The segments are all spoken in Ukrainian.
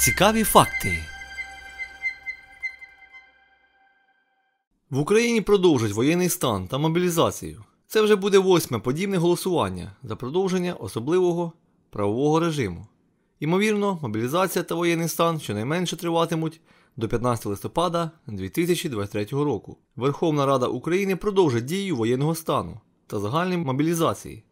Цікаві факти. В Україні продовжать воєнний стан та мобілізацію. Це вже буде 8-ме подібне голосування за продовження особливого правового режиму. Імовірно, мобілізація та воєнний стан щонайменше триватимуть до 15 листопада 2023 року. Верховна Рада України продовжить дію воєнного стану та загальної мобілізації.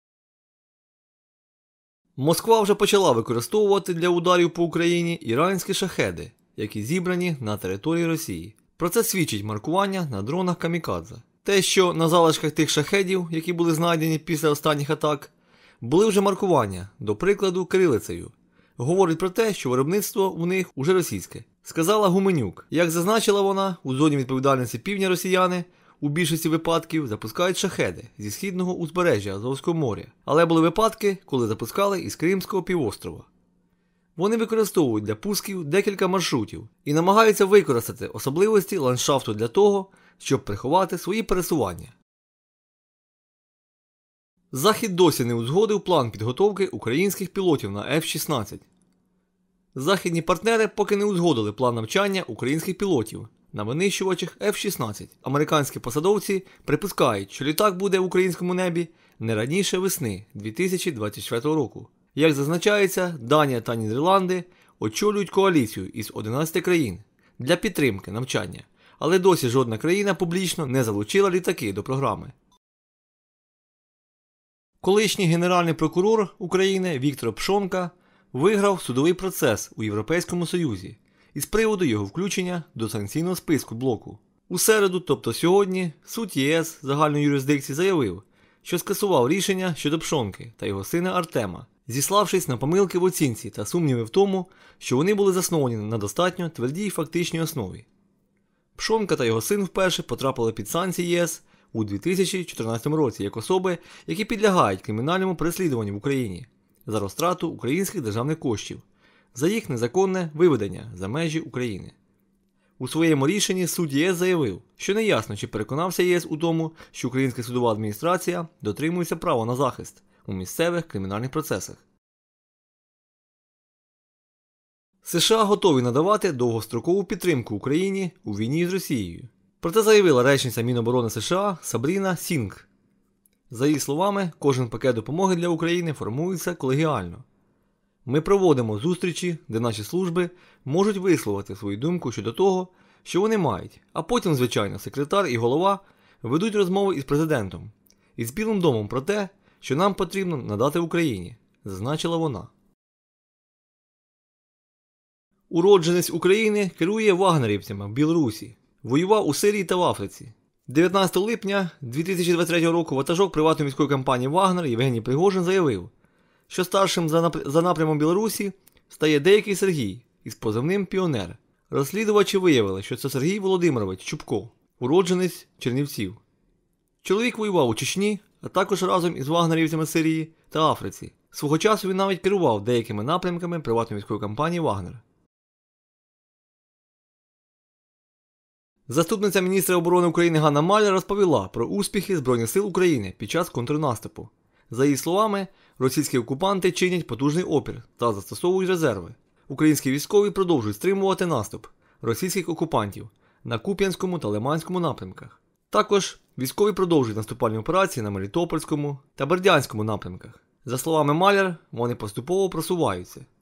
Москва вже почала використовувати для ударів по Україні іранські шахеди, які зібрані на території Росії. Про це свідчить маркування на дронах камікадзе. Те, що на залишках тих шахедів, які були знайдені після останніх атак, були вже маркування, до прикладу, кирилицею. Говорить про те, що виробництво у них уже російське. Сказала Гуменюк. Як зазначила вона, у зоні відповідальності півдня росіяни у більшості випадків запускають шахеди зі східного узбережжя Азовського моря. Але були випадки, коли запускали із Кримського півострова. Вони використовують для пусків декілька маршрутів і намагаються використати особливості ландшафту для того, щоб приховати свої пересування. Захід досі не узгодив план підготовки українських пілотів на F-16. Західні партнери поки не узгодили план навчання українських пілотів на винищувачах F-16. Американські посадовці припускають, що літак буде в українському небі не раніше весни 2024 року. Як зазначається, Данія та Нідерланди очолюють коаліцію із 11 країн для підтримки навчання, але досі жодна країна публічно не залучила літаки до програми. Колишній генеральний прокурор України Віктор Пшонка виграв судовий процес у Європейському Союзі із приводу його включення до санкційного списку блоку. У середу, тобто сьогодні, суд ЄС загальної юрисдикції заявив, що скасував рішення щодо Пшонки та його сина Артема, зіславшись на помилки в оцінці та сумніви в тому, що вони були засновані на достатньо твердій фактичній основі. Пшонка та його син вперше потрапили під санкції ЄС у 2014 році як особи, які підлягають кримінальному переслідуванню в Україні за розтрату українських державних коштів, за їх незаконне виведення за межі України. У своєму рішенні суд ЄС заявив, що неясно, чи переконався ЄС у тому, що українська судова адміністрація дотримується права на захист у місцевих кримінальних процесах. США готові надавати довгострокову підтримку Україні у війні з Росією. Про це заявила речниця Міноборони США Сабріна Сінг. За її словами, кожен пакет допомоги для України формується колегіально. Ми проводимо зустрічі, де наші служби можуть висловити свою думку щодо того, що вони мають, а потім, звичайно, секретар і голова ведуть розмови із президентом і з Білим домом про те, що нам потрібно надати Україні, зазначила вона. Уродженець України керує вагнерівцями в Білорусі, воював у Сирії та в Африці. 19 липня 2023 року ватажок приватної військової компанії «Вагнер» Євгеній Пригожин заявив, що старшим за напрямом Білорусі стає деякий Сергій із позивним «Піонер». Розслідувачі виявили, що це Сергій Володимирович Чубко, уродженець Чернівців. Чоловік воював у Чечні, а також разом із вагнерівцями Сирії та Африці. Свого часу він навіть керував деякими напрямками приватної військової компанії «Вагнер». Заступниця міністра оборони України Ганна Маляр розповіла про успіхи Збройних сил України під час контрнаступу. За її словами, російські окупанти чинять потужний опір та застосовують резерви. Українські військові продовжують стримувати наступ російських окупантів на Куп'янському та Лиманському напрямках. Також військові продовжують наступальні операції на Мелітопольському та Бердянському напрямках. За словами Маляр, вони поступово просуваються.